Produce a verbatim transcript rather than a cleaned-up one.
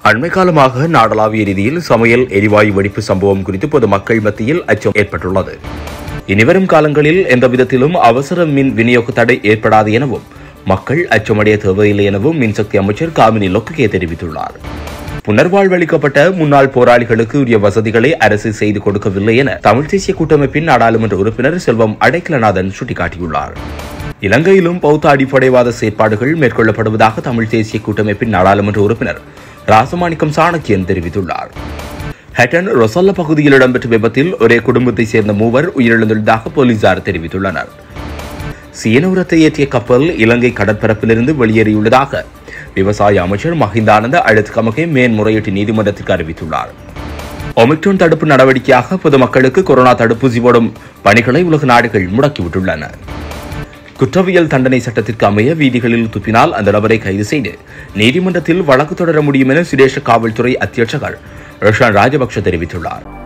அண்மை காலமாக நாடளாவிய ரீதியில் சமையல் எரிவாயு வெடிப்பு சம்பவம் குறித்து பொதுமக்கள் மத்தியில் அச்சம் ஏற்பட்டுள்ளது. இனிவரும் காலங்களில் எந்த விதத்திலும் அவசர மின் விநியோக தடை ஏற்படாது எனவும் மக்கள் அச்சமடைய தேவையில்லை எனவும் மின்சக்தி அமைச்சர் காமினி லொக்ககே தெரிவித்துள்ளார். புனர்வாழ்வளிக்கப்பட்ட முன்னாள் போராளிகளுக்கு உரிய வசதிகளை அரசு செய்து கொடுக்கவில்லை என தமிழ் தேசிய கூட்டமைப்பின் நாடாளுமன்ற உறுப்பினர் செல்வம் அடைக்கலநாதன் சுட்டிக்காட்டியுள்ளார். இலங்கையிலும் பௌத்த அடிப்படைவாத செயற்பாடுகள் மேற்கொள்ளப்படுவதாக தமிழ் தேசிய கூட்டமைப்பின் நாடாளுமன்ற உறுப்பினர் ராசமாணிக்கம் சாணக்கியன் தெரிவித்துள்ளார். ஹட்டன் ரொசல்ல பகுதியில் இடம்பெற்ற விபத்தில் ஒரே குடும்பத்தைச் சேர்ந்த மூவர் உயிரிழந்துள்ளதாக போலீசார் தெரிவித்துள்ளனர். சீன உரத்தை ஏற்றிய கப்பல் இலங்கை கடற்பரப்பிலிருந்து வெளியேறியுள்ளதாக விவசாய அமைச்சர் மஹிந்தானந்த அழுத்கமகே மேன்முறையீட்டு நீதிமன்றத்திற்கு அறிவித்துள்ளார். ஒமிக்ரான் தடுப்பு நடவடிக்கையாக பொதுமக்களுக்கு கொரோனா தடுப்பூசி போடும் பணிகளை உலக நாடுகள் முடக்கிவிட்டுள்ளன. குற்றவியல் தண்டனை சட்டத்திற்கு அமைய வீதிகளில் துப்பினால் அந்த நபரை கைது செய்து நீதிமன்றத்தில் வழக்கு தொடர முடியும் என சுதேச காவல்துறை அத்தியட்சகர் ரோஷன் ராஜபக்ஷ தெரிவித்துள்ளார்.